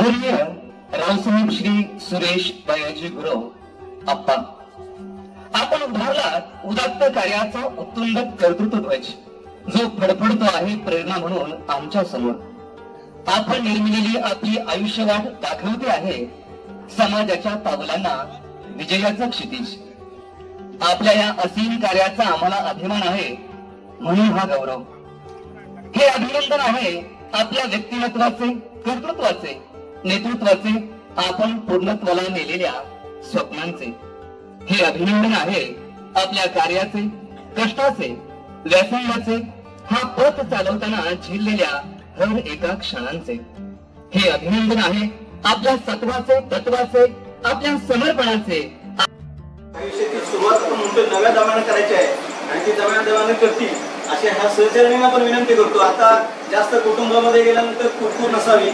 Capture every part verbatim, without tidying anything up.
आदरणीय रावसाहेब श्री सुरेश बयाजी गुरव आप्पा, आपण उभारलात उदात्त कार्याचा उत्तुंग कर्तृत्व ध्वज, जो फडफडतो आहे प्रेरणा म्हणून आमच्या समोर. आपण निर्मिलेली आपली आयुष्यवाट दाखवते आहे समाजाच्या पावलांना विजयाचं क्षितिज. आपल्या या असीम कार्याचा आम्हाला अभिमान आहे, म्हणून हा गौरव. हे अभिनंदन आहे आपल्या व्यक्तिमत्वाचे, कर्तृत्वाचे, नेतृत्वाचे, आपण पूर्णत्वाला नेलेल्या स्वप्नांचे. हे अभिनंदन आहे आपल्या कार्याचे, कष्टाचे, व्यासंगाचे, हा पथ चालवताना झेललेल्या हर एका क्षणांचे. हे अभिनंदन आहे आपल्या सत्वाचे, तत्वाचे, आपल्या समर्पणाचे. आयुष्याची सुरुवात आपण म्हणतो नव्या दमाने करायची आहे आणि ती नव्या दमाने करतील असे ह्या सहचर्यांना पण विनंती करतो. आता जास्त कुटुंबामध्ये गेल्यानंतर कुरकुर नसावी.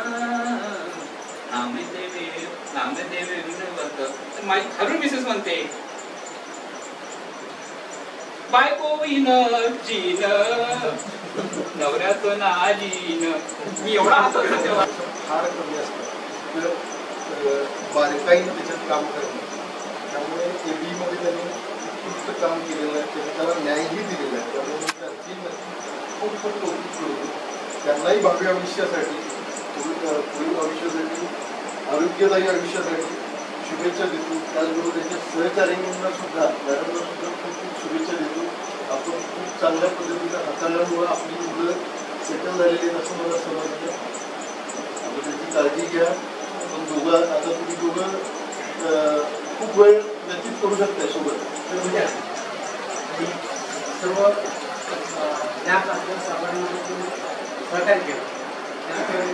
माझी खरं मिसेस म्हणते बायको विन जीन नवऱ्याचं नालीन. मी एवढा हातात तेव्हा फार कमी असतं बारीकाईनं त्याच्यात काम करणं. त्यामुळे ए बी मध्ये त्यांनी उत्कृष्ट काम केलेलं आहे, त्यांनी त्याला न्यायही दिलेला आहे. त्यामुळे त्यांची खूप खूप कौतुक करतो. त्यांनाही भावी आयुष्यासाठी, पुढील आयुष्यासाठी, आरोग्यदायी आयुष्यासाठी शुभेच्छा देतो. त्याचबरोबर त्यांच्या सहकार्यांना सुद्धा, मॅडमला सुद्धा खूप खूप शुभेच्छा देतो. आपण खूप चांगल्या पद्धतीने हाताळल्यामुळं आपली मुलं सेटल झालेली आहेत असं मला समजतं. आपण त्याची काळजी घ्या. आपण दोघं, आता तुम्ही दोघं खूप वेळ व्यतीत करू शकताय सोबत. सर्व त्या सामान्य सहकार्य केलं त्यासाठी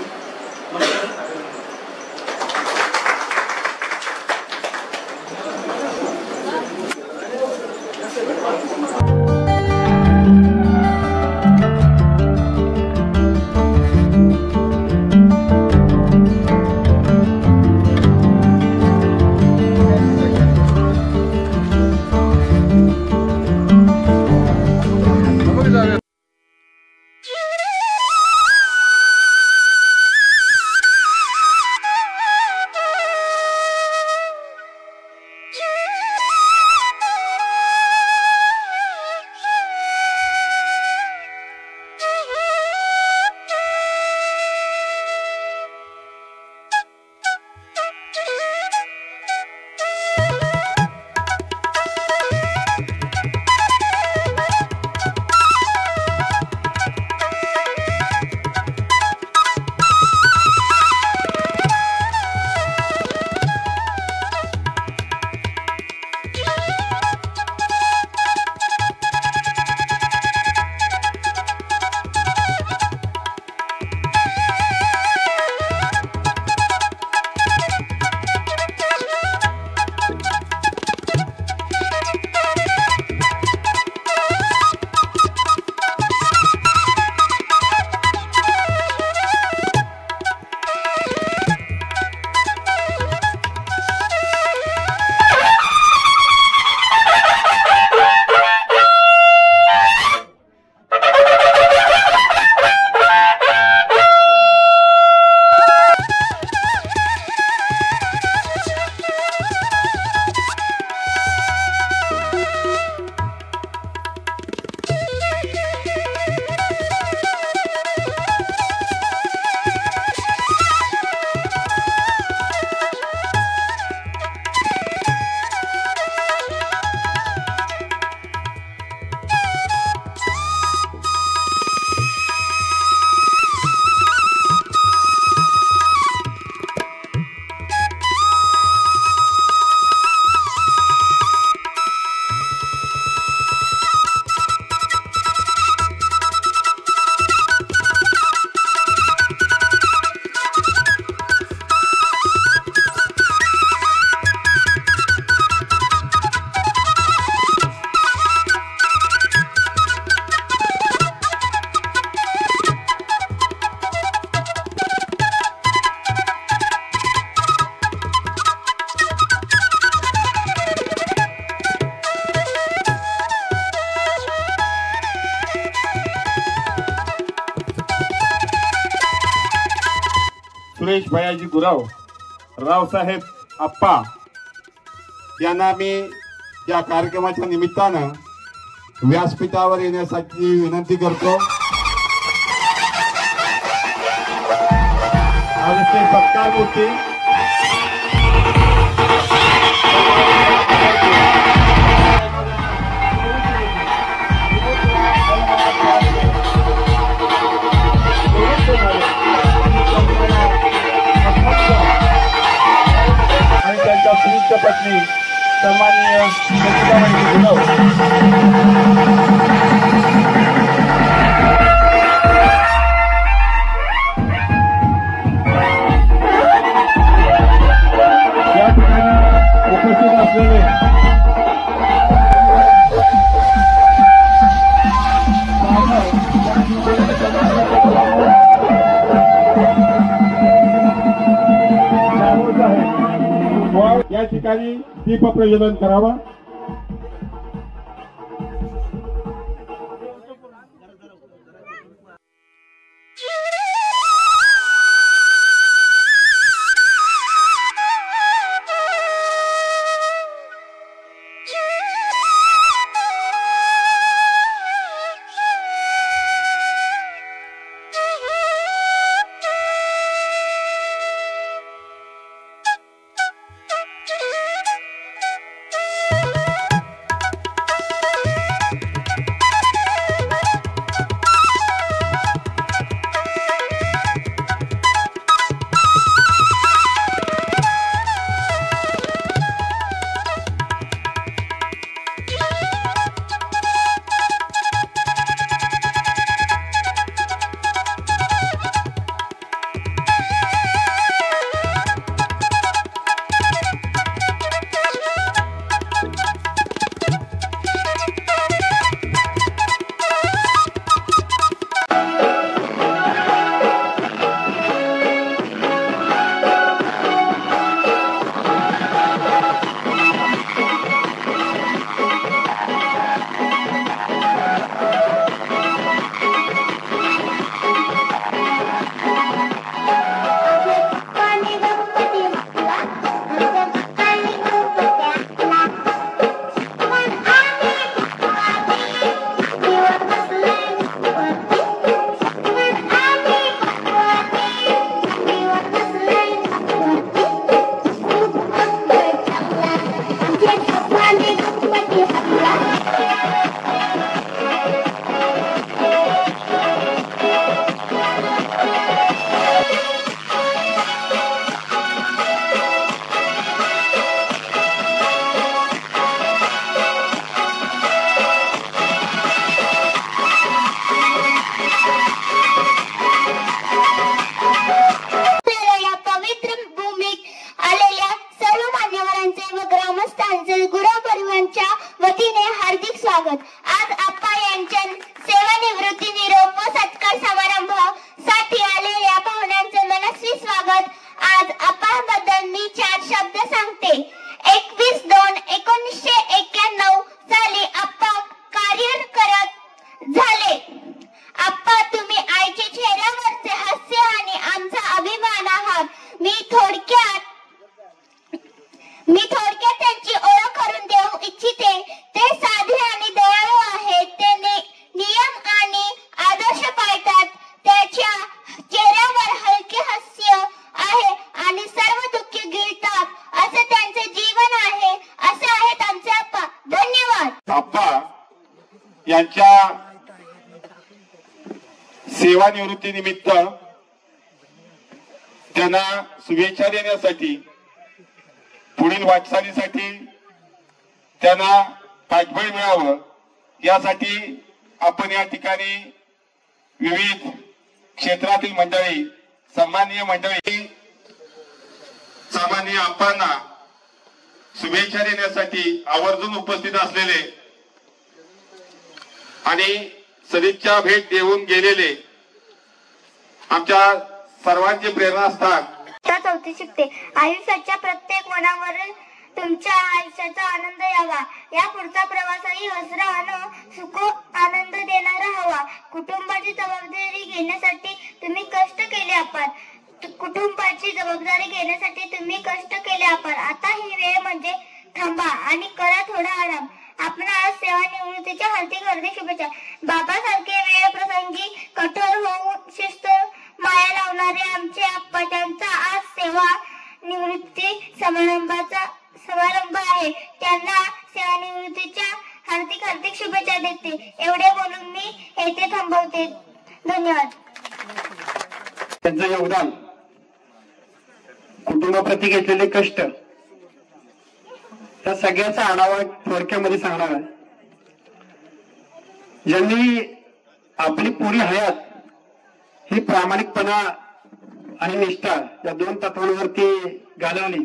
सुरेश भयाजी गुरव, रावसाहेब आप्पा यांना मी या कार्यक्रमाच्या निमित्तानं व्यासपीठावर येण्यासाठी विनंती करतो. आजचे सत्कार मूर्ती आणि त्यांच्या संयुक्त पत्नी सन्माननीय या ठिकाणी उपस्थित असलेले या ठिकाणी दीप प्रज्वलन करावा. यांच्या सेवानिवृत्तीनिमित्त त्यांना शुभेच्छा देण्यासाठी, पुढील वाटचालीसाठी त्यांना पाठबळ मिळावं यासाठी आपण या ठिकाणी विविध क्षेत्रातील मंडळी, सन्माननीय मंडळी, सामान्य आप्पांना शुभेच्छा देण्यासाठी आवर्जून उपस्थित असलेले आणि सदिच्छा भेट देऊन गेलेले आमच्या सर्वांचे प्रेरणास्थान. चौथी शिकते. आयुष्याच्या प्रत्येक वळणावरून तुमच्या आयुष्याचा आनंद यावा. या पुढचा प्रवासही हसरा आणि सुख आनंद देणारा हवा. कुटुंबाची जबाबदारी घेण्यासाठी तुम्ही कष्ट केले आहात. कुटुंबाची जबाबदारी घेण्यासाठी तुम्ही कष्ट केले आपण. आता ही वेळ म्हणजे थांबा आणि करा थोडा आराम. आपणास सेवानिवृत्तीच्या हार्दिक हार्दिक शुभेच्छा. बाबासारखे वेळ प्रसंगी कठोर होऊन शिस्त माया लावणारे आमचे आप्पा, त्यांचा आज सेवा निवृत्ती समारंभाचा समारंभ आहे. त्यांना सेवानिवृत्तीच्या हार्दिक हार्दिक शुभेच्छा देते. एवढे बोलून मी येथे थांबवते. धन्यवाद. त्यांचं योगदान, कुटुंबाप्रती घेतलेले कष्ट, त्या सगळ्याचा आढावा थोडक्यामध्ये सांगणार आहे. ज्यांनी आपली पुरी हयात ही प्रामाणिकपणा आणि निष्ठा या दोन तत्वांवरती घालवली,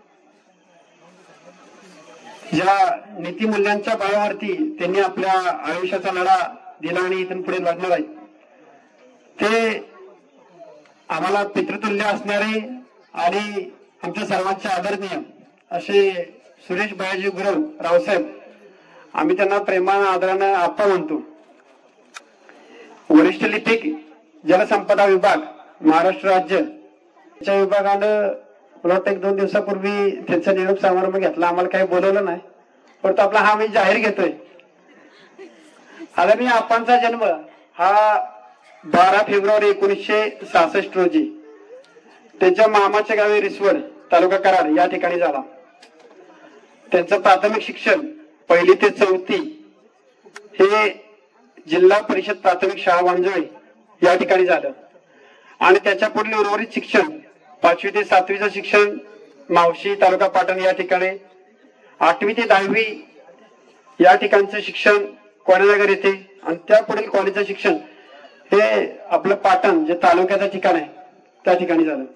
ज्या नीतिमूल्यांच्या बळावरती त्यांनी आपल्या आयुष्याचा लढा दिला आणि इथून पुढे लढणार आहे, ते आम्हाला पितृतुल्य असणारे आणि आमच्या सर्वांचे आदरणीय असे सुरेश भैयाजी गुरव रावसाहेब, आम्ही त्यांना प्रेमानं आदरानं आप्पा म्हणतो. वरिष्ठ लिपिक जलसंपदा विभाग महाराष्ट्र राज्य या विभागानं मला वाटतं एक दोन दिवसापूर्वी त्यांचा निरोप समारंभ घेतला. आम्हाला काही बोलवलं नाही, परंतु आपला हा मी जाहीर घेतोय. आदरणीय आप्पांचा जन्म हा बारा फेब्रुवारी एकोणीसशे सहासष्ट रोजी त्यांच्या मामाच्या गावी रिसवड तालुका कराड या ठिकाणी झाला. त्यांचं प्राथमिक शिक्षण पहिली ते चौथी हे जिल्हा परिषद प्राथमिक शाळा वांजोळी या ठिकाणी झालं आणि त्याच्या पुढील उर्वरित शिक्षण पाचवी ते सातवीचं शिक्षण मावशी तालुका पाटण या ठिकाणी, आठवी ते दहावी या ठिकाणचं शिक्षण कोणेनगर येथे आणि त्या पुढील कॉलेजचं शिक्षण हे आपलं पाटण जे तालुक्याचं ठिकाण आहे त्या ठिकाणी झालं.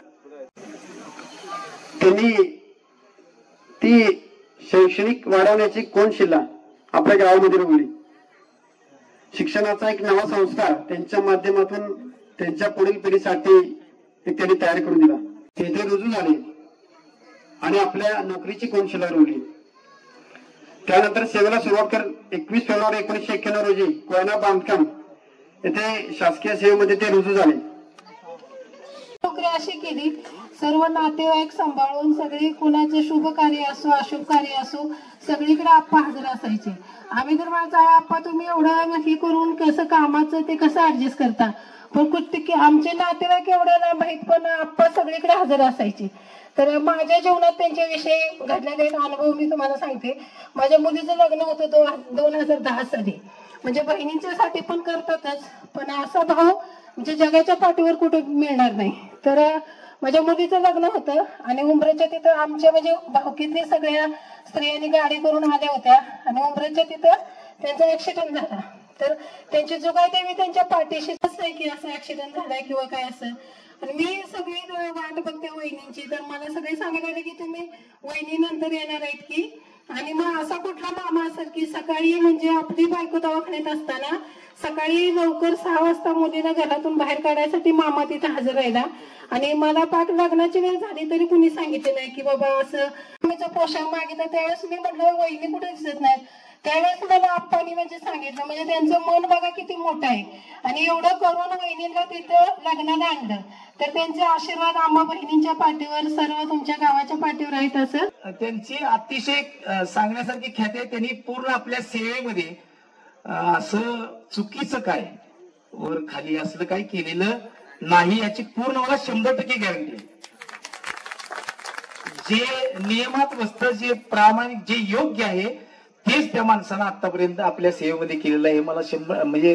त्यांनी ती शैक्षणिक वाढवण्याची कोनशिला आपल्या गावामध्ये रोवली. शिक्षणाचा एक नवा संस्कार त्यांच्या माध्यमातून त्यांच्या पुढील पिढीसाठी एक त्यांनी तयार करून दिला. तेथे रुजू झाले आणि आपल्या नोकरीची कोनशिला रोवली. त्यानंतर सेवेला सुरुवात कर एकवीस फेब्रुवारी एकोणीसशे एक्क्याण्णव रोजी कोयना बांधकाम येथे शासकीय सेवेमध्ये ते रुजू झाले. नोकरी अशी केली, सर्व नातेवाईक सांभाळून सगळी कुणाचे शुभ कार्य असो अशुभ कार्य असो सगळीकडे आप्पा हजर असायचे. आम्ही तर माझा आप्पा तुम्ही एवढं हे करून कसं कामाचं ते कसं ऍडजस्ट करता, पण कुठे आमचे नातेवाईक एवढं ना माहित, पण आप्पा सगळीकडे हजर असायचे. तर माझ्या जीवनात त्यांच्याविषयी घडलेले एक अनुभव मी तुम्हाला सांगते. माझ्या मुलीचं लग्न होतं दो दोन हजार दहा साली. म्हणजे बहिणींच्यासाठी पण करतातच, पण असा भाव म्हणजे जगाच्या पाठीवर कुठे मिळणार नाही. तर माझ्या मुलीचं लग्न होतं आणि उमरेच्या तिथं आमच्या म्हणजे भावकीतल्या सगळ्या स्त्रियांनी गाडी करून आल्या होत्या आणि उमरेच्या तिथं त्यांचा ऍक्सिडेंट झाला. तर त्यांची जुगाईदेवी त्यांच्या पाठीशी आहे की असं ऍक्सिडेंट झालाय किंवा काय असं. आणि मी सगळी वाट बघते वहिनींची. तर मला सगळे सांगायला लागले की तुम्ही वहिनी नंतर येणार आहेत की. आणि मग असा कुठला मामा असेल की सकाळी म्हणजे आपली बायको दवाखान्यात असताना सकाळी लवकर सहा वाजता मुलीला घरातून बाहेर काढायसाठी मामा तिथे हजर राहिला. आणि मला पाठ लग्नाची वेळ झाली तरी कुणी सांगितलं नाही की बाबा असं माझा पोशाख मागितला. त्यावेळेस मी म्हटलं वहिनी कुठे दिसत नाहीत. त्यावेळेस मला आप्पांनी म्हणजे सांगितलं, म्हणजे त्यांचं मन बघा किती मोठं आहे. आणि एवढं करून वहिनीला तिथं लग्नाला आणलं. तर त्यांचे आशीर्वाद आम्हा बहिणींच्या पाठीवर सर्व तुमच्या गावाच्या पाठीवर आहेत. असं त्यांची अतिशय सांगण्यासारखी ख्याती आहे. त्यांनी पूर्ण आपल्या सेवेमध्ये असं चुकीचं काय वर खाली असलं काही केलेलं नाही याची पूर्ण मला शंभर टक्के गॅरंटी आहे. जे नियमात बसतं, जे प्रामाणिक, जे योग्य आहे तेच त्या माणसानं आतापर्यंत आपल्या सेवेमध्ये केलेलं आहे. मला शंभर म्हणजे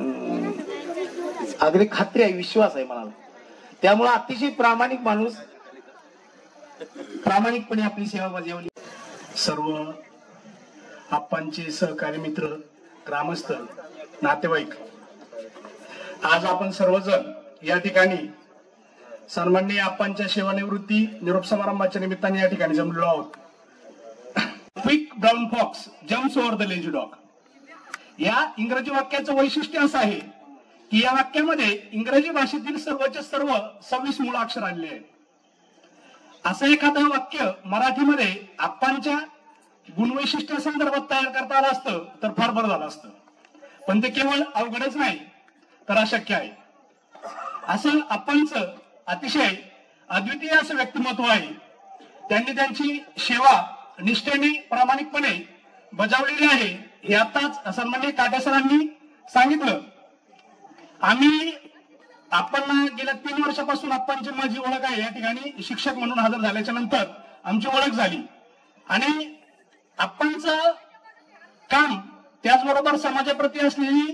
अगदी खात्री आहे, विश्वास आहे मला. त्यामुळे अतिशय प्रामाणिक माणूस प्रामाणिकपणे आपली सेवा बजावली. सर्व आप्पांचे सहकारी मित्र, ग्रामस्थ, नातेवाईक, आज आपण सर्वजण या ठिकाणी सन्माननीय आप्पांच्या सेवानिवृत्ती निरोप समारंभाच्या निमित्ताने या ठिकाणी जमलेलो आहोत. Quick brown fox jumps over the lazy dog या इंग्रजी वाक्याचं वैशिष्ट्य असं आहे की या वाक्यामध्ये इंग्रजी भाषेतील सर्वच्या सर्व सव्वीस मूळाक्षर आलेले आहेत. असं एखादं वाक्य मराठीमध्ये आप्पांच्या गुणवैशिष्ट्या संदर्भात तयार करता आलं असतं तर फार बरं झालं असतं. पण ते केवळ अवघडच नाही तर अशक्य आहे. असं आप्पांचं अतिशय अद्वितीय असं व्यक्तिमत्व आहे. त्यांनी त्यांची सेवा निष्ठेने प्रामाणिकपणे बजावलेली आहे हे आताच सन्माननीय काटे सरांनी सांगितलं. आम्ही आपण गेल्या तीन वर्षापासून आपणची माझी ओळख आहे. या ठिकाणी शिक्षक म्हणून हजर झाल्याच्या नंतर आमची ओळख झाली आणि आपणचं काम त्याचबरोबर समाजाप्रती असलेली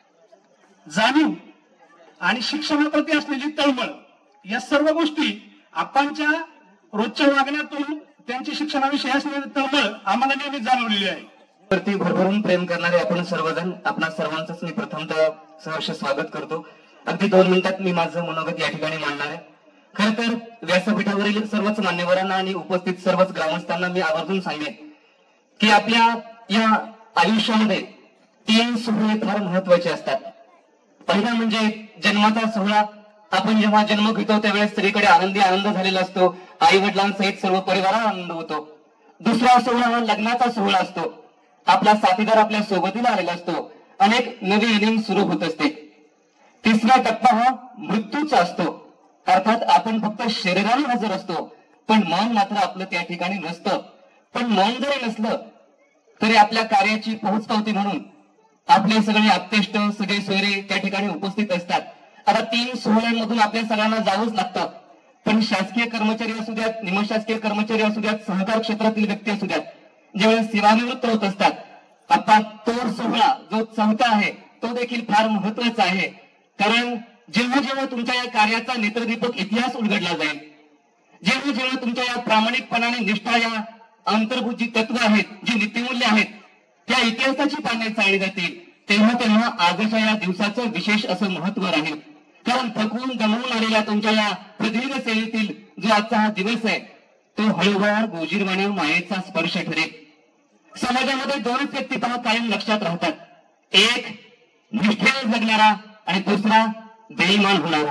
जाणीव आणि शिक्षणाप्रती असलेली तळमळ या सर्व गोष्टी आपणच्या रोजच्या वागण्यातून त्यांची शिक्षणाविषयी असलेली तळमळ आम्हाला नेहमी जाणवलेली आहे. वरती भरभरून प्रेम करणारे आपण सर्वजण आपणा सर्वांचंच मी प्रथमतः सहर्ष स्वागत करतो. अगदी दोन मिनिटात मी माझं मनोगत या ठिकाणी मांडणार आहे. खर तर व्यासपीठावरील सर्वच मान्यवरांना आणि उपस्थित सर्वच ग्रामस्थांना मी आवर्जून सांगेन की आपल्या या आयुष्यामध्ये तीन सोहळे फार महत्वाचे असतात. पहिला म्हणजे जन्माचा सोहळा. आपण जेव्हा जन्म घेतो त्यावेळेस सगळीकडे आनंदी आनंद झालेला असतो. आई वडिलांसहित सर्व परिवाराला आनंद होतो. दुसरा सोहळा हा लग्नाचा सोहळा असतो. आपला साथीदार आपल्या सोबतीला आलेला असतो. अनेक नवी इनिंग सुरू होत असते. तिसरा टप्पा हा मृत्यूचा असतो. अर्थात आपण फक्त शरीराने हजर असतो पण मन मात्र आपलं त्या ठिकाणी नसतं. पण मन जरी नसलं तरी आपल्या कार्याची पोहोचपावती म्हणून आपले सगळे आप्तेष्ट सगळे सोयरे त्या ठिकाणी उपस्थित असतात. आता तीन सोहळ्यांमधून आपल्या सगळ्यांना जावंच लागतं. पण शासकीय कर्मचारी असू द्यात, निमशासकीय कर्मचारी असू द्यात, सहकार क्षेत्रातील व्यक्ती असू द्यात, ज्यावेळेस सेवानिवृत्त होत असतात आता तो सोहळा जो चौथा आहे तो देखील फार महत्वाचा आहे. कारण जेव्हा जेव्हा तुमच्या या कार्याचा नेत्रदीपक इतिहास उलगडला जाईल, जेव्हा जेव्हा तुमच्या या प्रामाणिकपणाने निष्ठा या अंतर्भूत जी तत्व आहेत, जी नीतिमूल्य आहेत त्या इतिहासाची पाने चाळली जातील, तेव्हा तेव्हा आजच्या या दिवसाचं विशेष असं महत्व राहील. कारण थकून दमवून आलेल्या तुमच्या या प्रदीर्घ सेवेतील जो आजचा हा दिवस आहे तो हळूवार गोजीरवाण्या मायेचा स्पर्श ठरेल. समाजामध्ये दोनच व्यक्ती पहा कायम लक्षात राहतात. एक निष्ठेने जगणारा आणि दुसरा बेईमान होणारा.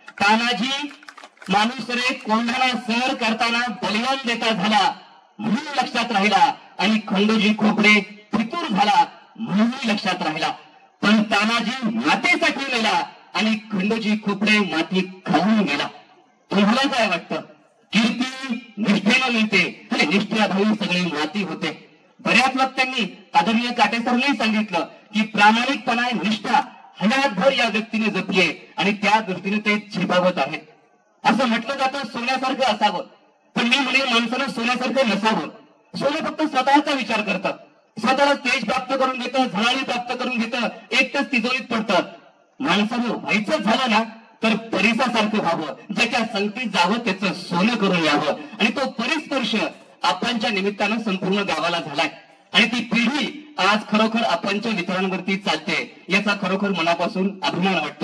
तानाजी माणूस रे कोंढाणा सर करताना बलिदान देता झाला म्हणून लक्षात राहिला आणि खंडोजी खोपडे फितूर झाला म्हणून लक्षात राहिला. पण तानाजी मातेसाठी मेला आणि खंडोजी खोपडे माती खाऊन गेला. तुम्हाला काय वाटतं? कीर्ती निष्ठेनं मिळते आणि निष्ठेअभावी सगळी माती होते. बऱ्याच वक्त्यांनी आदरणीय काटेसरांनी सांगितलं की प्रामाणिकपणा निष्ठा हयातभर या व्यक्तीने जपली आहे आणि त्या दृष्टीने ते झेपावत आहेत. असं म्हटलं जातं सोन्यासारखं असावं, पण मी म्हणेन माणसानं सोन्यासारखं नसावं. सोनं फक्त स्वतःचा विचार करतात, स्वतःला तेज प्राप्त करून घेतं, झळाळी प्राप्त करून घेतं, एकटंच तिजोरीत पडतात. माणसानं व्हायचं झालं ना तर परिसासारखं व्हावं, ज्याच्या संगतीत जावं त्याचं सोनं करून यावं. आणि तो परिस्पर्श आपणच्या निमित्तानं संपूर्ण गावाला झालाय आणि ती पिढी आज खरोखर आपणच्या विचारांवरती चालते, याचा खरोखर मनापासून अभिमान वाटतो.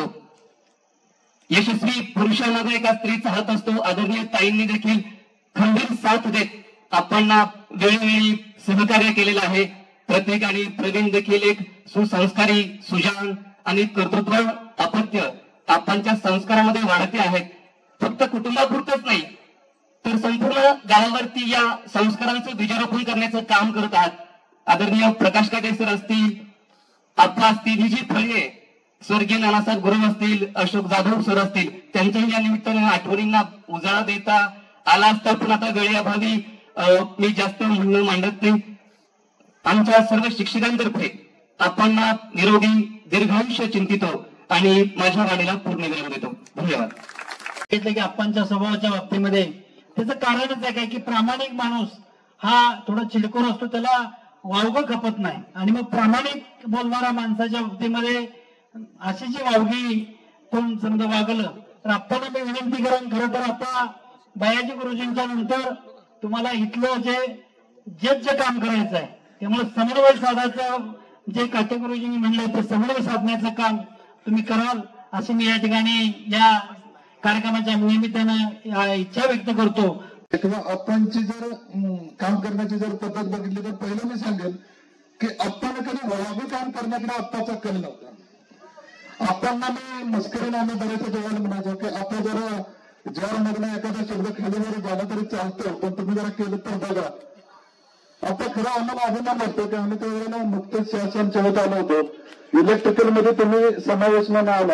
यशस्वी पुरुषांना एका स्त्रीचा हात असतो. आदरणीय ताईंनी देखील खंबीर साथ देत आपणना वेळोवेळी सहकार्य केलेलं आहे. प्रत्येकाने प्रवीण देखील एक सुसंस्कारी सुजान आणि कर्तृत्व अपत्य आपणच्या संस्कारामध्ये वाढते आहेत. फक्त कुटुंबापुरतच नाही तर संपूर्ण गावावरती या संस्कारांचं बीजारोपण करण्याचं काम करत आहात. आदरणीय प्रकाश काटे सर असतील, आप्पा असतील, ही जी फळी आहे, स्वर्गीय नानासाहेब गुरु असतील, अशोक जाधव सर असतील, त्यांच्याही या निमित्ताने आठवणींना उजाळा देता आला असता. पण आता वेळेअभावी मी जास्त म्हणणं मांडत नाही. आमच्या सर्व शिक्षकांतर्फे आपण निरोगी दीर्घायुष्य चिंतितो आणि माझ्या वाणीला पूर्ण विराम देतो. धन्यवाद. सांगितलं की आपणच्या स्वभावाच्या बाबतीमध्ये त्याचं कारणच आहे काय की प्रामाणिक माणूस हा थोडा चिडकोर असतो, त्याला वावगं खपत नाही. आणि मग प्रामाणिक बोलणाऱ्या माणसाच्या बाबतीमध्ये अशी जी वावगी कोण समजा वागलं तर आपण मी विनंती करेन, खरं तर आता बायाजी गुरुजींच्या नंतर तुम्हाला इथलं जे जे जे काम करायचं आहे त्यामुळे समन्वय साधायचं जे काटे गुरुजींनी म्हणलं ते समन्वय साधण्याचं काम तुम्ही कराल अशी मी या ठिकाणी या कार्यक्रमाच्या निमित्तानं इच्छा व्यक्त करतो. किंवा आपणची जर काम करण्याची जर पद्धत बघितली तर पहिलं मी सांगेन की आपण कधी वळावी काम करण्याकडे आत्ताचा कल नव्हता. आपणना मी मस्करीने आम्ही बरेच जेव्हा म्हणायचो की आपण जरा ज्या मधला एखादा शब्द खाली जरी झाला तरी चालतो, पण तुम्ही जरा केलं तर बघा. आता खरं आम्हाला अभिमान वाटतो की आम्ही त्यावेळेला नुकतेच शासन ठेवत आलो होतो. इलेक्ट्रिकल मध्ये तुम्ही समावेश न आला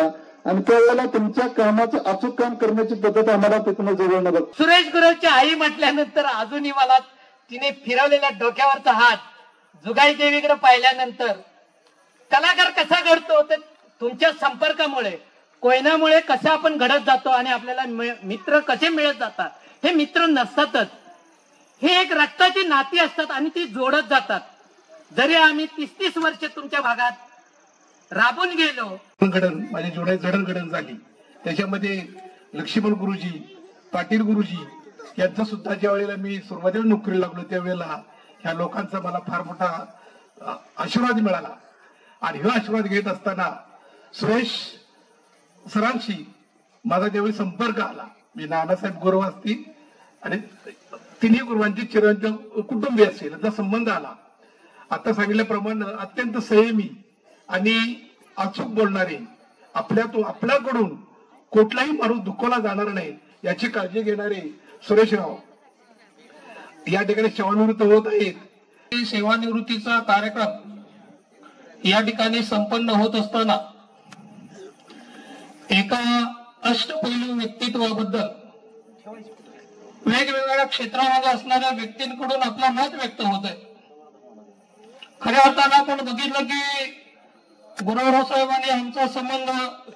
आणि त्यावेळेला तुमच्या कामाचं अचूक काम करण्याची पद्धत आम्हाला तिथून जवळ बघ. सुरेश गुरुची आई म्हटल्यानंतर अजूनही मला तिने फिरवलेला डोक्यावरचा हात, जुगाई देवीकडे पाहिल्यानंतर कलाकार कसा घडतो तर तुमच्या संपर्कामुळे, कोयनामुळे कसं आपण घडत जातो आणि आपल्याला मित्र कसे मिळत जातात. हे मित्र नसतातच, हे एक रक्ताची नाती असतात आणि ती जोडत जातात. जरी आम्ही तीस तीस वर्ष तुमच्या भागात राबून गेलो. घडण माझी जोडा जडणघडण झाली. त्याच्यामध्ये लक्ष्मण गुरुजी, पाटील गुरुजी यांचा सुद्धा ज्या वेळेला मी सुरुवातीला नोकरी लागलो त्यावेळेला ह्या लोकांचा मला फार मोठा आशीर्वाद मिळाला. आणि हा आशीर्वाद घेत असताना सुरेश सरांशी माझा ज्यावेळी संपर्क आला, मी नानासाहेब गुरु असतील आणि तिन्ही गुरुवांची चिरंजीव कुटुंबीय असेल याचा संबंध आला. आता सांगितल्याप्रमाणे अत्यंत संयमी आणि अचूक बोलणारे, आपल्या तो आपल्याकडून कुठलाही माणूस दुखवला जाणार नाही याची काळजी घेणारे सुरेशराव या ठिकाणी सेवानिवृत्त होत आहेत. सेवानिवृत्तीचा कार्यक्रम या ठिकाणी संपन्न होत असताना एका अष्टपैलू व्यक्तित्वाबद्दल वेगवेगळ्या क्षेत्रामध्ये असणाऱ्या व्यक्तींकडून आपला मत व्यक्त होत आहे. खऱ्या अर्थानं आपण बघितलं की गुरुराव साहेबांनी आमचा संबंध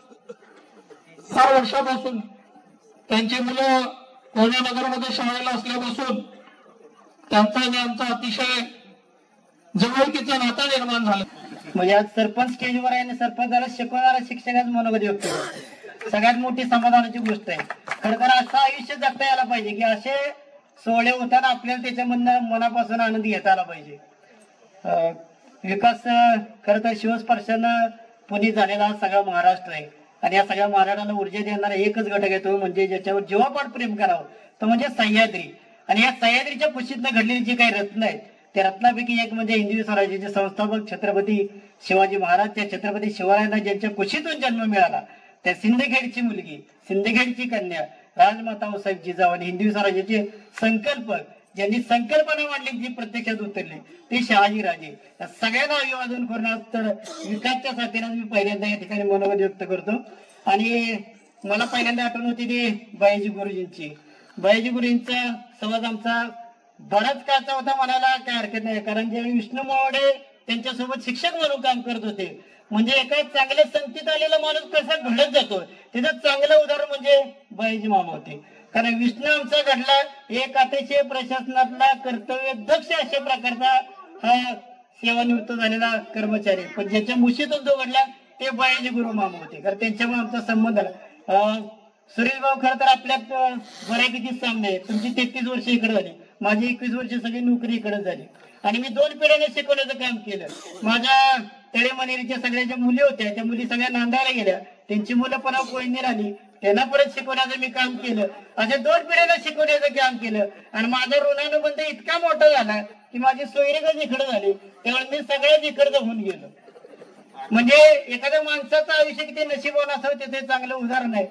फार वर्षापासून, त्यांची मुलं कोयनानगरमध्ये शाळेला असल्यापासून त्यांचा आणि आमचा अतिशय जवळकीचा नाता निर्माण झाला. म्हणजे आज सरपंच स्टेजवर आहे आणि सरपंचाला शिकवणारा शिक्षकाच मनोगत व्यक्त करतो. सगळ्यात मोठी समाधानाची गोष्ट आहे. खरं तर असं आयुष्य जगता यायला पाहिजे की असे सोहळे होताना आपल्याला त्याच्यामधनं मनापासून आनंद घेता आला पाहिजे. विकास खरं तर शिवस्पर्शानं पुणे झालेला हा सगळा महाराष्ट्र आहे आणि या सगळ्या महाराष्ट्राला ऊर्जा देणारा एकच घटक आहे तो म्हणजे ज्याच्यावर जीवापाड प्रेम करावं तो म्हणजे सह्याद्री. आणि या सह्याद्रीच्या कुशीतनं घडलेली जी काही रत्न आहेत त्या रत्नापैकी एक म्हणजे हिंदवी स्वराज्याचे संस्थापक छत्रपती शिवाजी महाराज. त्या छत्रपती शिवरायांना ज्यांच्या कुशीतून जन्म मिळाला त्या सिंदखेडची मुलगी, सिंदखेडची कन्या राजमाता साहेब जिजाऊ आणि हिंदवी स्वराज्याचे संकल्पक ज्यांनी संकल्पना मांडली जी प्रत्यक्षात उतरली ते शहाजी राजे. या सगळ्यांना अभिवादन करून आज तर विकासच्या साथीने मी पहिल्यांदा या ठिकाणी मनोगत व्यक्त करतो. आणि मला पहिल्यांदा आठवण होती ती बाईजी गुरुजींची. बाईजी गुरुजींचा संवाद आमचा बराच काळचा होता म्हणायला काय हरकत नाही, कारण ज्यावेळी विष्णू मावडे त्यांच्यासोबत शिक्षक म्हणून काम करत होते. म्हणजे एका चांगल्या संगतीत आलेला माणूस कसा घडत जातो त्याचं चांगलं उदाहरण म्हणजे बाईजी मामा होते. कारण विष्णू आमचा घडला एक अतिशय प्रशासनातला कर्तव्य दक्ष अशा प्रकारचा हा सेवानिवृत्त झालेला कर्मचारी, पण ज्याच्या मुशीतून जो घडला ते बाईजी गुरु मामा होते. कारण त्यांच्यामुळे आमचा संबंध आला. सुरेश भाऊ खरं तर आपल्यात बऱ्यापैकी सामने आहे. तुमची तेहतीस वर्ष इकडे झाली, माझी एकवीस वर्ष सगळी नोकरी इकडे झाली आणि मी दोन पिढ्याने शिकवण्याचं काम केलं. माझ्या तळेमनेरीच्या सगळ्याच्या मुली होत्या, त्या मुली सगळ्या नांदायला गेल्या, त्यांची मुलं पण कोयनीर आली, त्यांना परत शिकवण्याचं मी काम केलं. अशा दोन पिढ्यांना शिकवण्याचं काम केलं आणि माझा ऋणानुबंध इतका मोठा झाला की माझी सोयरीकच इकडे झाली. त्यामुळे मी सगळ्याच इकडचं होऊन गेलो. म्हणजे एखाद्या माणसाचं आयुष्य किती नशिबवान असावं त्याचं चांगलं उदाहरण आहे.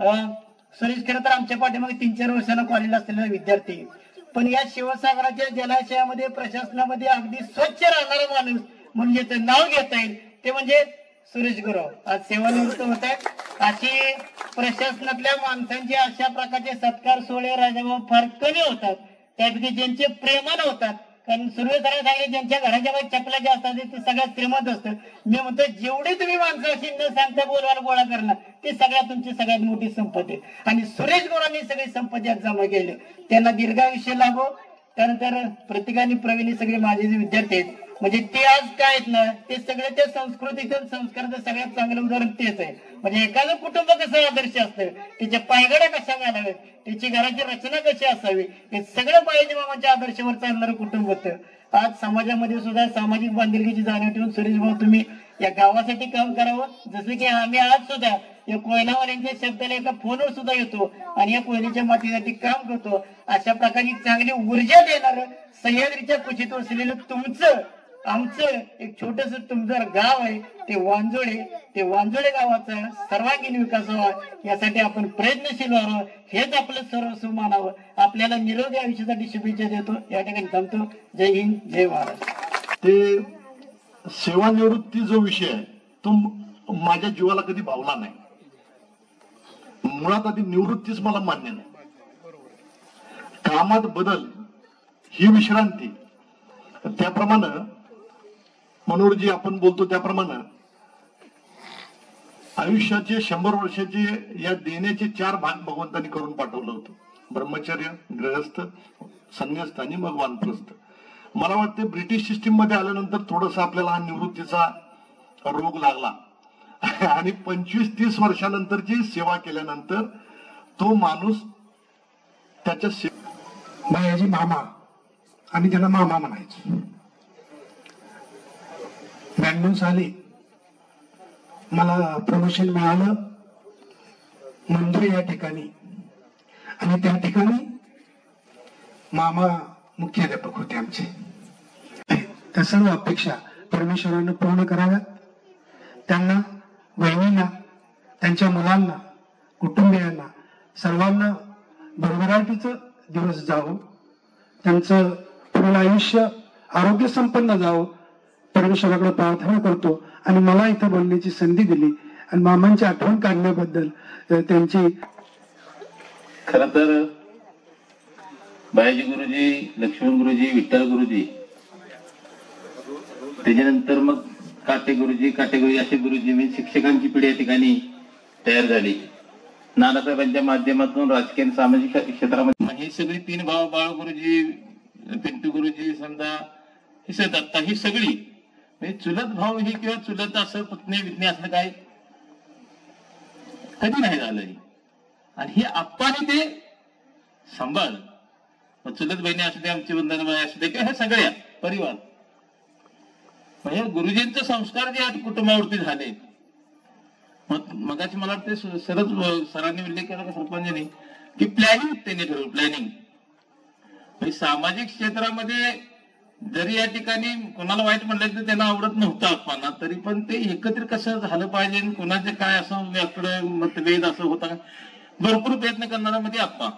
सुरेश खरं तर आमच्या पाठीमागे तीन चार वर्षांना कॉलेजला असलेला विद्यार्थी, पण या शिवसागराच्या जलाशयामध्ये प्रशासनामध्ये अगदी स्वच्छ राहणारा माणूस म्हणून ज्याचं नाव घेता येईल ते म्हणजे सुरेश गुरव आज सेवानिवृत्त होत आहेत. अशी प्रशासनातल्या माणसांचे अशा प्रकारचे सत्कार सोहळे राजाभाऊ फार कमी होतात, त्यापैकी ज्यांचे प्रेमानं होतात. कारण सुरेश सांगितले ज्यांच्या घराच्या बाहेर चपला ज्या असतात ते सगळ्यात श्रीमंत असतं. मी म्हणतो जेवढी तुम्ही माणसं अशी न सांगता बोलवायला गोळा करणार ती सगळ्यात तुमची सगळ्यात मोठी संपत्ती आहे. आणि सुरेश गुरांनी सगळी संपत्ती आज जमा केली, त्यांना दीर्घायुष्य लाभो. त्यानंतर प्रत्येकाने प्रवीणी सगळे माझे जे विद्यार्थी आहेत म्हणजे ते आज काय आहेत ना ते सगळे त्या संस्कृतीचं संस्काराचं सगळ्यात चांगलं उदाहरण तेच आहे. म्हणजे एखादं कुटुंब कसं आदर्श असतं, त्याच्या पायगड्या कशा घालाव्यात, त्याची घराची रचना कशी असावी, हे सगळं बाईजी मामाच्या आदर्शावर चालणारं कुटुंब होतं. आज समाजामध्ये सुद्धा सामाजिक बांधिलकीची जाणीव ठेवून सुरेश भाऊ तुम्ही या गावासाठी काम करावं. जसं की आम्ही आज सुद्धा या कोयनावाल्यांच्या शब्दाला एका फोनवर सुद्धा येतो आणि या कोयनेच्या मातीसाठी काम करतो. अशा प्रकारची चांगली ऊर्जा देणार सह्याद्रीच्या कुशीत वसलेलं तुमचं आमचं एक छोटस तुमचं गाव आहे ते वांजोळे, ते वांजोळे गावाचा सर्वांगीण विकास व्हावा यासाठी आपण प्रयत्नशील व्हावं, हेच आपलं सर्वस्व मानावं. आपल्याला निरोगी आयुष्यासाठी शुभेच्छा देतो. या ठिकाणी थांबतो. जय हिंद, जय महाराष्ट्र. ते सेवानिवृत्ती जो विषय आहे तो माझ्या जीवाला कधी भावला नाही. मुळात आधी निवृत्तीच मला मान्य नाही. कामात बदल ही विश्रांती. त्याप्रमाणे मनोहरजी आपण बोलतो त्याप्रमाणे आयुष्याचे शंभर वर्षाचे या देण्याचे चार भाग भगवंतांनी करून पाठवलं होतं. ब्रह्मचर्य, गृहस्थ, संन्यास्त आणि मग वानप्रस्थ. मला वाटतं ब्रिटिश सिस्टीम मध्ये आल्यानंतर थोडस आपल्याला हा निवृत्तीचा रोग लागला आणि पंचवीस तीस वर्षानंतरची सेवा केल्यानंतर तो माणूस त्याच्या माझे मामा, आम्ही त्याला मामा म्हणायचो. ब्याण्णव साली मला प्रमोशन मिळालं मंदिर या ठिकाणी, आणि त्या ठिकाणी मामा मुख्याध्यापक होते आमचे. त्या सर्व अपेक्षा परमेश्वरानं पूर्ण कराव्यात. त्यांना, बहिणींना, त्यांच्या मुलांना, कुटुंबियांना सर्वांना भरभराटीचं दिवस जावं, त्यांचं पूर्ण आयुष्य आरोग्य संपन्न जावं परमेश्वराकडे प्रार्थना करतो. आणि मला इथं बोलण्याची संधी दिली आणि मामांची आठवण काढण्याबद्दल त्यांची. खर तर बायाजी गुरुजी, लक्ष्मण गुरुजी, विठ्ठल गुरुजी, त्याच्यानंतर मग काटे गुरुजी, काटे गुरुजी असे गुरुजी म्हणजे शिक्षकांची पिढी या ठिकाणी तयार झाली. नानासाहेबांच्या माध्यमातून राजकीय आणि सामाजिक क्षेत्रामध्ये हे सगळी तीन भाव, बाळ गुरुजी, पिंटू गुरुजी, समजा हे दत्ता, ही सगळी म्हणजे चुलत भाऊ ही किंवा चुलत असं पत्नी वित्नी असं काय कधी नाही झालंय. आणि हे आप्पाने ते सांभाळ, चुलत बहिणी असू दे, आमची वंदनाबाई असू दे, किंवा हे सगळ्या परिवार म्हणजे गुरुजींचे संस्कार जे आहेत कुटुंबावरती झाले. मग मगाची मला वाटते सरच सरांनी उल्लेख केला का सरपंचांनी की प्लॅनिंग त्यांनी ठरवलं. प्लॅनिंग म्हणजे सामाजिक क्षेत्रामध्ये जरी या ठिकाणी कोणाला वाईट म्हटलं तर त्यांना आवडत नव्हतं आप्पांना, तरी पण ते एकत्रित कसं झालं पाहिजे, कोणाचे काय असं व्याकडे मतभेद असं होता, भरपूर प्रयत्न करणारा मध्ये आप्पा.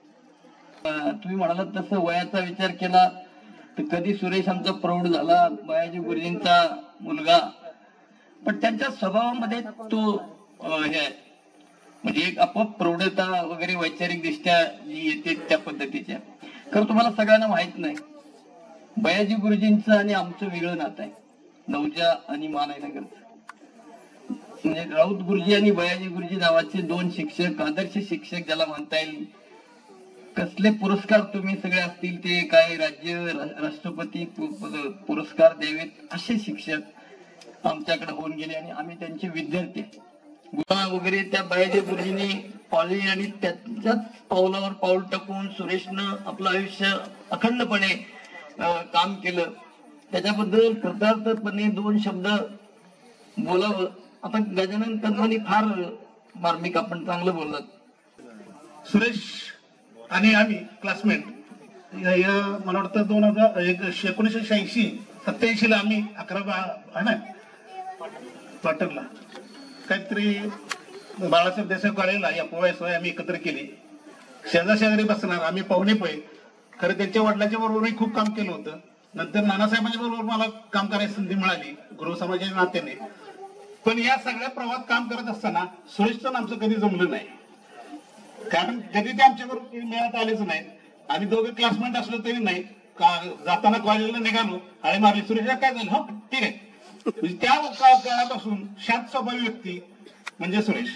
तुम्ही म्हणालात तसं वयाचा विचार केला तर कधी सुरेश आमचा प्रौढ झाला, बायाजी गुरुजींचा मुलगा, पण त्यांच्या स्वभावामध्ये तो हे आहे म्हणजे एक आपोआप प्रौढता वगैरे वैचारिक दृष्ट्या जी येते त्या पद्धतीच्या. खरं तुम्हाला सगळ्यांना माहित नाही, बयाजी गुरुजींचं आणि आमचं वेगळं नातं आहे, नवजा आणि मानायनगरचं. म्हणजे राऊत गुरुजी आणि बयाजी गुरुजी नावाचे दोन शिक्षक, आदर्श शिक्षक ज्याला म्हणता येईल. कसले पुरस्कार तुम्ही सगळे असतील ते काय राज्य राष्ट्रपती पुरस्कार द्यावेत असे शिक्षक आमच्याकडे होऊन गेले आणि आम्ही त्यांचे विद्यार्थी वगैरे. त्या बयाजी गुरुजींनी पाळले आणि त्याच्याच पावलावर पाऊल टाकून सुरेशनं आपलं आयुष्य अखंडपणे काम केलं. त्याच्याबद्दल कृतार्थपणे दोन शब्द बोलावं. आता गजानन तन्मनी फार मार्मिक आपण चांगलं बोललात. सुरेश आणि आम्ही क्लासमेट, मला वाटतं दोन हजार एक एकोणीसशे शहाऐंशी सत्याऐंशी ला आम्ही अकरा आहे ना क्वार्टरला काहीतरी बाळासाहेब देसाई कॉलेजला या पोवाय सोय आम्ही एकत्र केली. शेजार शेजारी बसणार आम्ही पाहुणे पै. खरं त्यांच्या वडिलांच्या बरोबरही खूप काम केलं होतं. नंतर नानासाहेबांच्या बरोबर मला काम करायची संधी मिळाली गुरु समाजाच्या नात्याने. पण या सगळ्या प्रवाहात काम करत असताना सुरेशचं आमचं कधी जमलं नाही, कारण कधी ते आमच्या बरोबर मिळत आलेच नाहीत. आणि दोघे क्लासमेट असलो तरी नाही, जाताना कॉलेजला निघालो आणि मारली सुरेशला काय झालं, हो ठीक आहे. त्या काळापासून शांत स्वभावी व्यक्ती म्हणजे सुरेश.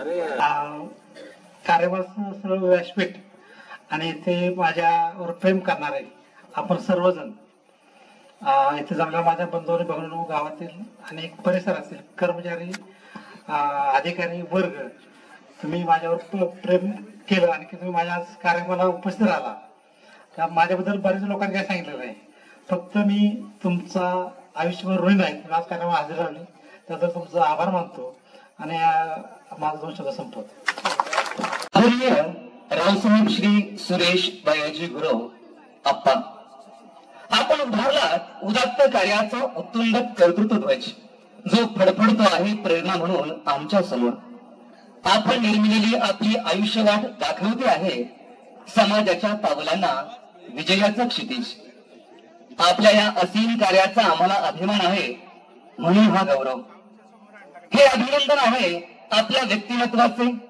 कार्यभार सर्व व्यासपीठ आणि ते माझ्यावर प्रेम करणार आहे आपण सर्वजण. इथे जमल्या माझ्या बंधूंनी बघून गावातील अनेक परिसरातील कर्मचारी, अधिकारी वर्ग, तुम्ही माझ्यावर प्रेम केलं आणि तुम्ही माझ्या आज कार्यक्रमाला उपस्थित राहिला. त्या माझ्याबद्दल बरेच लोकांनी काय सांगितलं नाही, फक्त मी तुमचा आयुष्यभर ऋणी आहे. आज कार्यक्रमाला हजेरी राहिली त्याबद्दल तुमचा आभार मानतो आणि माझा दोन शब्द संपवतो. रावसाहेब श्री सुरेश बयाजी गुरव आप्पा, आपण उभारलात उदात्त कार्याचं उत्तुंग कर्तृत्व ध्वज, जो फडफडतो आहे प्रेरणा म्हणून आमच्या समोर. आपण निर्मिलेली आपली आयुष्यवाट दाखवते आहे समाजाच्या पावलांना विजयाचं क्षितिज. आपल्या या असीम कार्याचा आम्हाला अभिमान आहे, म्हणून हा गौरव. हे अभिनंदन आहे आपल्या व्यक्तिमत्वाचे,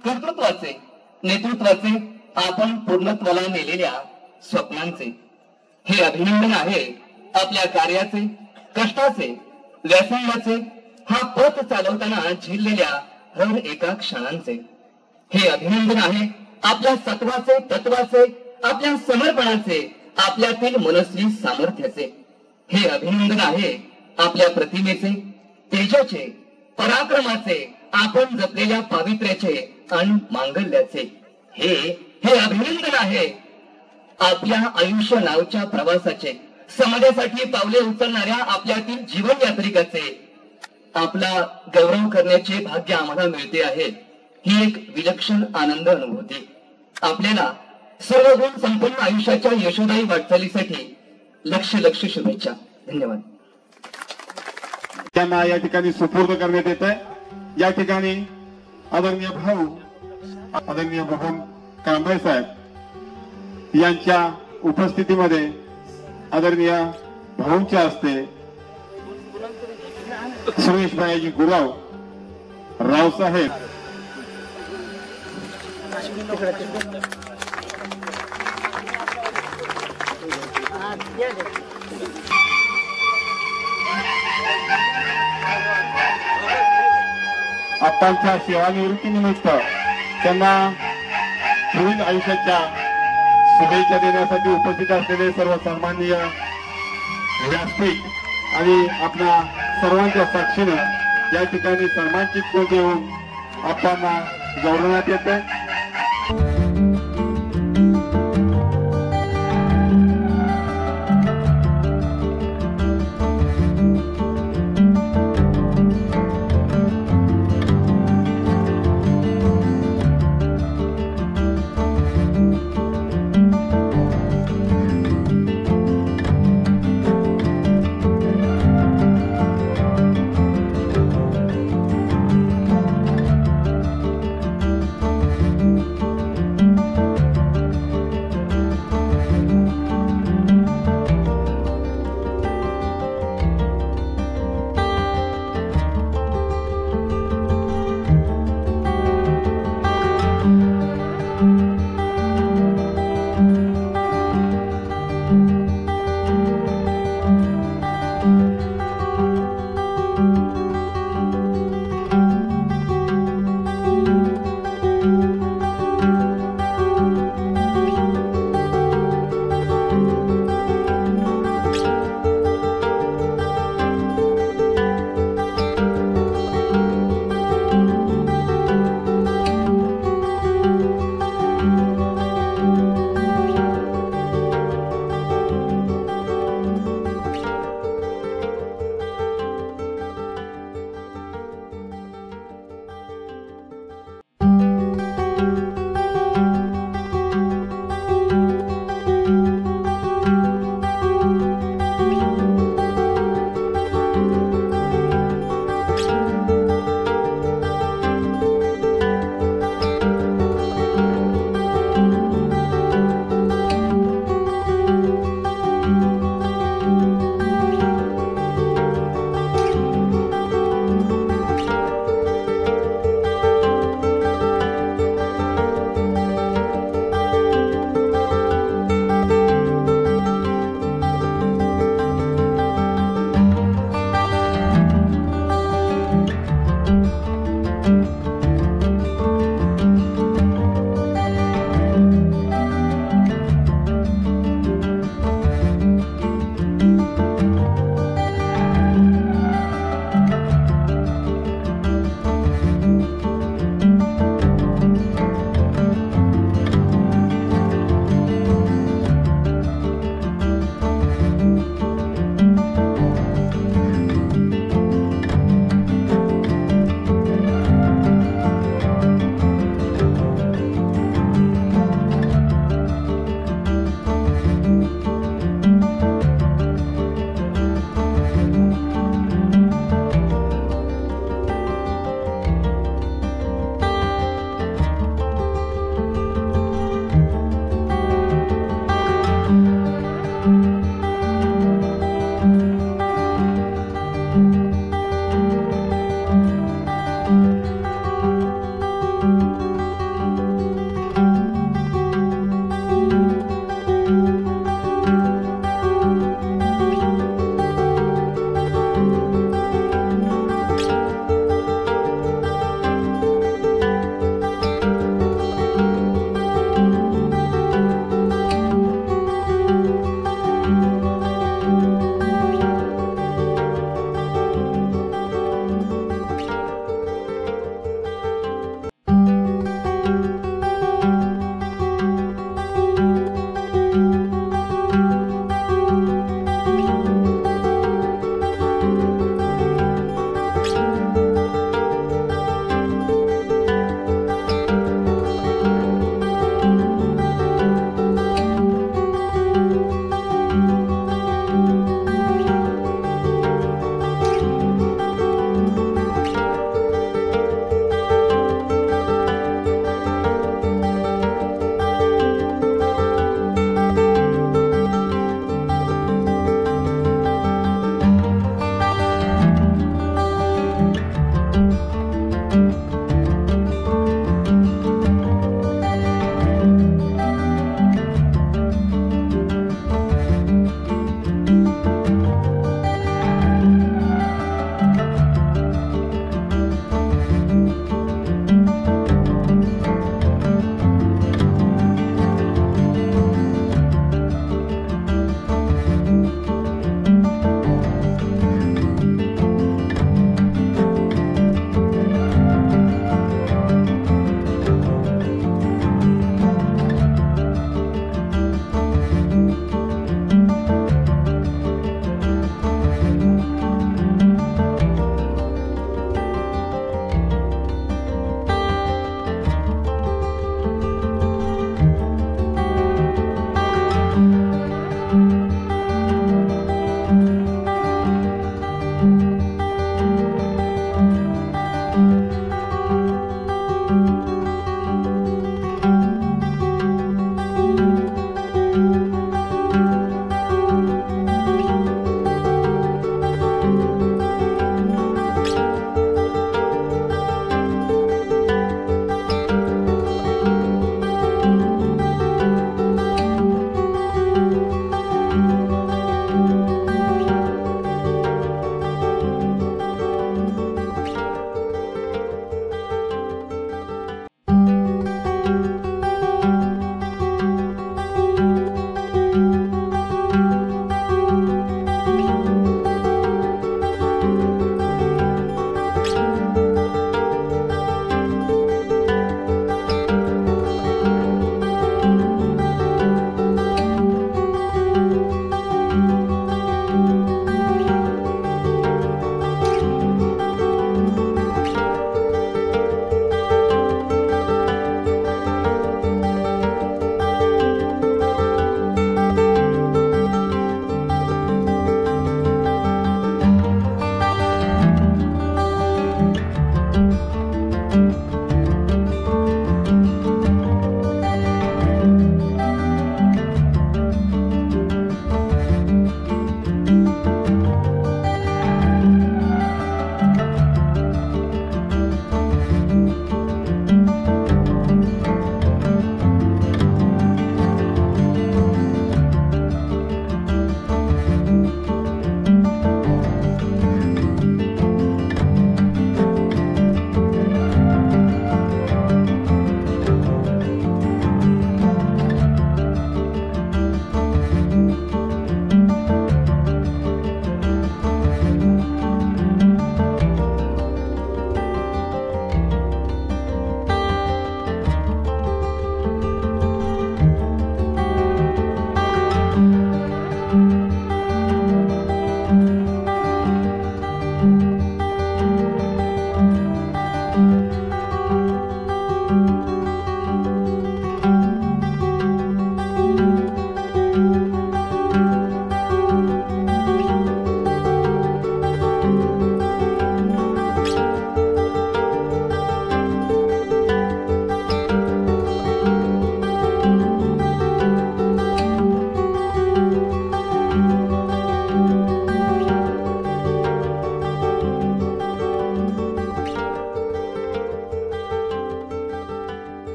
कर्तृत्वाचे, नेतृत्वाचे, आपण पूर्णत्वाला नेलेल्या स्वप्नांचे हे अभिनंदन आहे आपल्या कार्याचे, कष्टाचे, व्यासंगाचे, हा पथ चालवताना झेललेल्या हर एका क्षणांचे हे अभिनंदन आहे आपल्या सत्वाचे, तत्वाचे, आपल्या समर्पणाचे, आपल्यातील मनस्वी सामर्थ्याचे हे अभिनंदन आहे आपल्या प्रतिमेचे, तेजाचे, पराक्रमाचे, आपण जपलेल्या पावित्र्याचे आणि मांगल्याचे हे हे अभिनंदन आहे आपल्या आयुष्य नावच्या प्रवासाचे, समाजासाठी पावले उचलणाऱ्या आपल्यातील जीवन यात्रिकाचे. आपला गौरव करण्याचे भाग्य आम्हाला मिळते आहे. ही एक विलक्षण आनंद अनुभूती. आपल्याला सर्व गुण संपन्न आयुष्याच्या यशोदायी वाटचालीसाठी लक्ष लक्ष शुभेच्छा. धन्यवाद. त्यांना या ठिकाणी सुपूर्द करण्यात येत आहे. या ठिकाणी आदरणीय भाऊ आदरणीय बबन कांबळे साहेब यांच्या उपस्थितीमध्ये आदरणीय भाऊंच्या हस्ते सुरेश भाईजी गुराव, रावसाहेब आप्पांच्या सेवानिवृत्तीनिमित्त त्यांना पुढील आयुष्याच्या शुभेच्छा देण्यासाठी उपस्थित असलेले सर्व सन्माननीय व्यासपीठ आणि आपल्या सर्वांच्या साक्षीने या ठिकाणी सन्मानचित देऊन आप्पांना गौरवण्यात येते.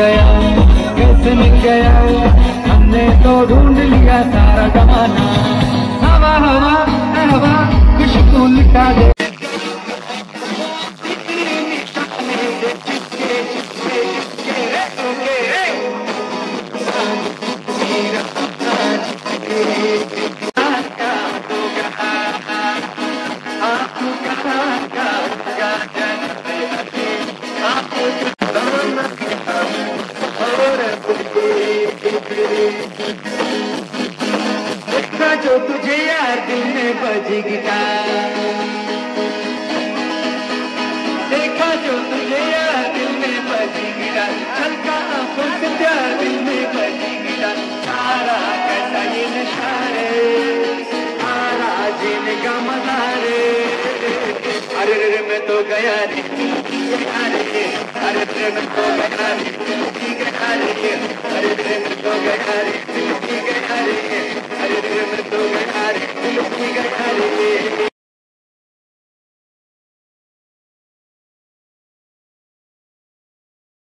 गया, कैसे मिल गया, हमने तो ढूंढ लिया सारा जमाना। हवा हवा हवा खुशबू लुटा दे। देखा जो तुझे यार दिल में बजी गिटार, देखा जो तुझे यार दिल में बजी गिटार, हल्का आंखों से प्यार दिल में बजी गिटार। सारा कैसा ये नशा रे, सारा जीने का मजा रे। अरे रे मैं तो गया रे, अरे अरे मैं तो गया रे, अरे रे मैं तो गया रे।